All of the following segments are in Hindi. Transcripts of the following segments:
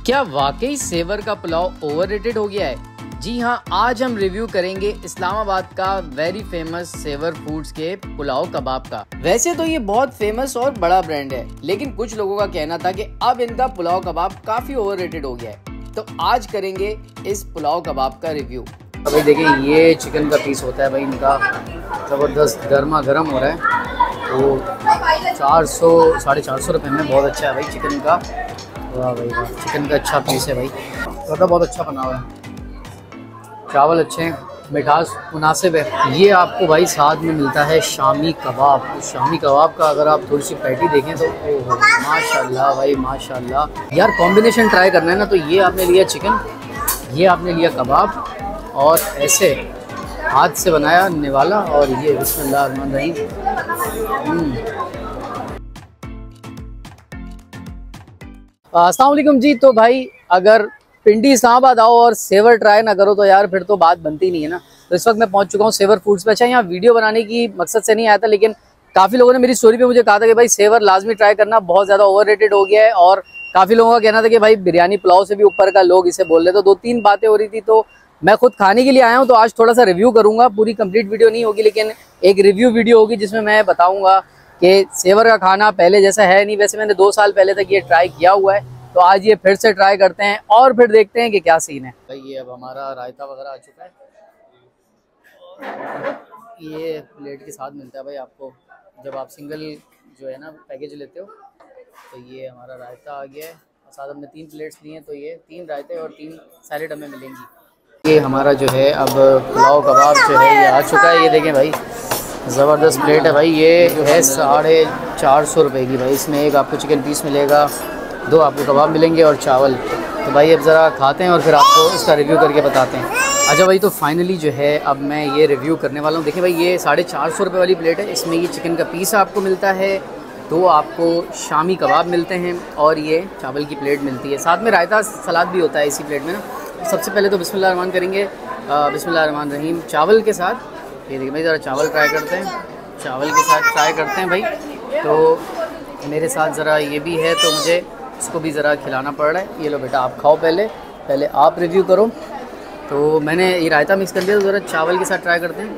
क्या वाकई सेवर का पुलाव ओवररेटेड हो गया है? जी हाँ, आज हम रिव्यू करेंगे इस्लामाबाद का वेरी फेमस सेवर फूड्स के पुलाव कबाब का। वैसे तो ये बहुत फेमस और बड़ा ब्रांड है, लेकिन कुछ लोगों का कहना था कि अब इनका पुलाव कबाब काफी ओवररेटेड हो गया है। तो आज करेंगे इस पुलाव कबाब का रिव्यू। भाई देखिए, ये चिकन का पीस होता है भाई, इनका ज़बरदस्त गर्मा गर्म हो रहा है। तो 400 साढ़े 400 रुपये में बहुत अच्छा है भाई चिकन का। वाह भाई वाह, चिकन का अच्छा पीस है भाई, तो बहुत अच्छा बना हुआ है। चावल अच्छे हैं, मिठास मुनासिब है। ये आपको भाई साथ में मिलता है शामी कबाब। तो शामी कबाब का अगर आप थोड़ी सी पैटी देखें तो ओहो माशाल्लाह भाई माशाल्लाह। यार कॉम्बिनेशन ट्राई करना है ना, तो ये आपने लिया चिकन, ये आपने लिया कबाब, और ऐसे हाथ से बनाया निवाला, और ये बिस्मिल्लाह रहमान रहीम। अस्सलाम वालेकुम जी। तो भाई अगर पिंडी इस्लामाबाद आओ और सेवर ट्राई ना करो तो यार फिर तो बात बनती नहीं है ना। तो इस वक्त मैं पहुंच चुका हूं सेवर फूड्स पे। अच्छा, यहाँ वीडियो बनाने की मकसद से नहीं आया था, लेकिन काफ़ी लोगों ने मेरी स्टोरी पे मुझे कहा था कि भाई सेवर लाजमी ट्राई करना, बहुत ज़्यादा ओवररेटेड हो गया है। और काफ़ी लोगों का कहना था कि भाई बिरयानी पुलाव से भी ऊपर का लोग इसे बोल रहे। तो 2-3 बातें हो रही थी, तो मैं खुद खाने के लिए आया हूँ। तो आज थोड़ा सा रिव्यू करूँगा, पूरी कंप्लीट वीडियो नहीं होगी, लेकिन एक रिव्यू वीडियो होगी जिसमें मैं बताऊँगा कि सेवर का खाना पहले जैसा है नहीं। वैसे मैंने 2 साल पहले तक ये ट्राई किया हुआ है, तो आज ये फिर से ट्राई करते हैं और फिर देखते हैं कि क्या सीन है। भाई ये अब हमारा रायता वगैरह आ चुका है, ये प्लेट के साथ मिलता है भाई आपको जब आप सिंगल जो है ना पैकेज लेते हो। तो ये हमारा रायता आ गया है, और साथ हमने 3 प्लेट्स ली हैं, तो ये 3 रायते और 3 सैलेड हमें मिलेंगी। ये हमारा जो है अब पुलाव कबाब जो है ये आ चुका है। ये देखें भाई, ज़बरदस्त प्लेट है भाई। ये जो है 450 रुपये की भाई। इसमें एक आपको चिकन पीस मिलेगा, 2 आपको कबाब मिलेंगे और चावल। तो भाई अब ज़रा खाते हैं और फिर आपको इसका रिव्यू करके बताते हैं। अच्छा भाई, तो फाइनली जो है अब मैं ये रिव्यू करने वाला हूँ। देखिए भाई, ये 450 रुपये वाली प्लेट है। इसमें ये चिकन का पीस आपको मिलता है, 2 आपको शामी कबाब मिलते हैं, और ये चावल की प्लेट मिलती है। साथ में रायता सलाद भी होता है इसी प्लेट में ना। सबसे पहले तो बिस्मिल्लाह रहमान करेंगे, बिस्मिल्लाह रहमान रहीम चावल के साथ। ये देखिए भाई, ज़रा चावल ट्राई करते हैं, चावल के साथ ट्राई करते हैं भाई। तो मेरे साथ ज़रा ये भी है, तो मुझे इसको भी ज़रा खिलाना पड़ रहा है। ये लो बेटा, आप खाओ, पहले आप रिव्यू करो। तो मैंने ये रायता मिक्स कर दिया, तो ज़रा चावल के साथ ट्राई करते हैं।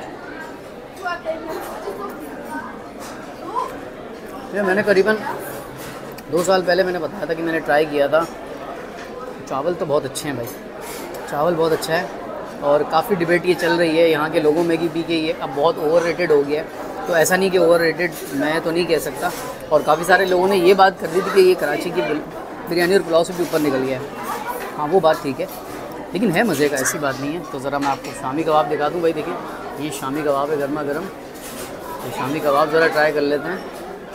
ये मैंने करीबन 2 साल पहले मैंने बताया था कि मैंने ट्राई किया था। चावल तो बहुत अच्छे हैं भाई, चावल बहुत अच्छा है। और काफ़ी डिबेट ये चल रही है यहाँ के लोगों में कि ये अब बहुत ओवररेटेड हो गया है। तो ऐसा नहीं कि ओवररेटेड मैं तो नहीं कह सकता, और काफ़ी सारे लोगों ने ये बात कर दी थी कि ये कराची की बिरयानी और पुलाव से भी ऊपर निकल गया है। हाँ वो बात ठीक है, लेकिन है मज़े का, ऐसी बात नहीं है। तो ज़रा मैं आपको शामी कबाब दिखा दूँ भाई। देखिए ये शामी कबाब है, गर्मा गर्म। तो शामी कबाब ज़रा ट्राई कर लेते हैं।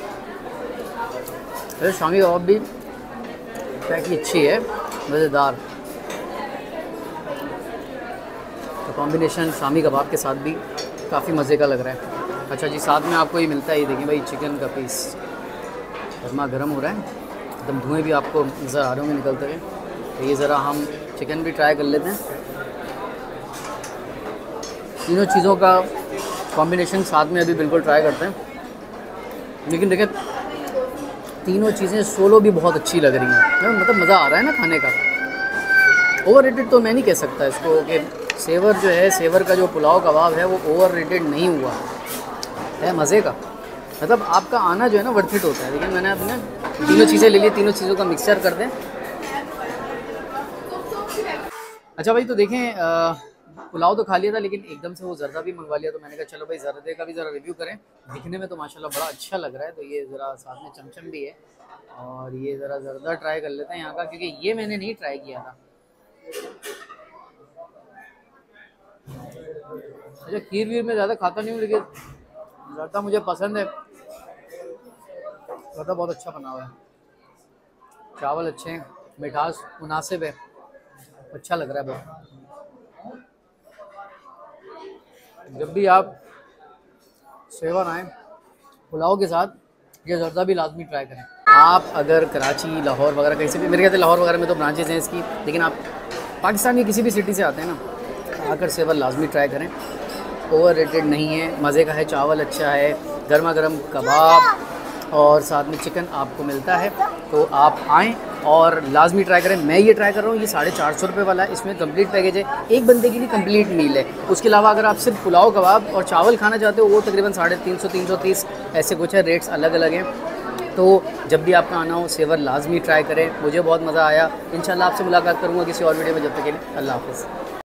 अरे शामी कबाब भी पैकी अच्छी है, मज़ेदार। तो कॉम्बिनेशन शामी कबाब के साथ भी काफ़ी मज़े का लग रहा है। अच्छा जी, साथ में आपको ये मिलता है, ये देखिए भाई चिकन का पीस गर्मा गर्म हो रहा है, एकदम धुएँ भी आपको नज़र आ रहे होंगे निकलते हुए। तो ये ज़रा हम चिकन भी ट्राई कर लेते हैं। तीनों चीज़ों का कॉम्बिनेशन साथ में अभी बिल्कुल ट्राई करते हैं। लेकिन देखिए तीनों चीज़ें सोलो भी बहुत अच्छी लग रही हैं, मतलब मज़ा आ रहा है ना खाने का। ओवररेटेड तो मैं नहीं कह सकता इसको कि सेवर जो है, सेवर का जो पुलाव कबाब है वो ओवररेटेड नहीं हुआ है, मज़े का। मतलब आपका आना जो है ना वर्थ इट होता है। लेकिन मैंने अपने तीनों चीज़ें ले ली, तीनों चीज़ों का मिक्सचर कर दें। अच्छा भाई, तो देखें पुलाव तो खा लिया था, लेकिन एकदम से वो जर्दा भी मंगवा लिया। तो मैंने कहा चलो भाई जर्दे का भी ज़रा रिव्यू करें। दिखने में तो माशाल्लाह बड़ा अच्छा लग रहा है। तो ये ज़रा साथ में चमचम भी है, और ये ज़रा जर्दा ट्राई कर लेते हैं यहाँ का, क्योंकि ये मैंने नहीं ट्राई किया था। अच्छा, खीर वीर में ज़्यादा खाता नहीं हूँ, लेकिन जर्दा मुझे पसंद है। जर्दा बहुत अच्छा बना हुआ है, चावल अच्छे हैं, मिठास मुनासिब है, अच्छा लग रहा है बहुत। जब भी आप सेवर आएँ पुलाव के साथ, ये जर्दा भी लाजमी ट्राई करें। आप अगर कराची, लाहौर वगैरह कहीं से भी, मेरे ख्याल से लाहौर वगैरह में तो ब्रांचेज़ हैं इसकी, लेकिन आप पाकिस्तान की किसी भी सिटी से आते हैं ना, आकर सेवर लाजमी ट्राई करें। ओवररेटेड नहीं है, मज़े का है, चावल अच्छा है, गर्मा गर्म कबाब और साथ में चिकन आपको मिलता है। तो आप आएँ और लाजमी ट्राई करें। मैं ये ट्राई कर रहा हूँ, ये 450 रुपये वाला है, इसमें कंप्लीट पैकेज है, एक बंदे की भी कंप्लीट मील है। उसके अलावा अगर आप सिर्फ पुलाव कबाब और चावल खाना चाहते हो वो तकरीबन 350 330 ऐसे कुछ है, रेट्स अलग अलग हैं। तो जब भी आपका आना हो सेवर लाजमी ट्राई करें। मुझे बहुत मज़ा आया। इंशाल्लाह आपसे मुलाकात करूँगा किसी और वीडियो में, जब तक के लिए अल्लाह हाफ़िज़।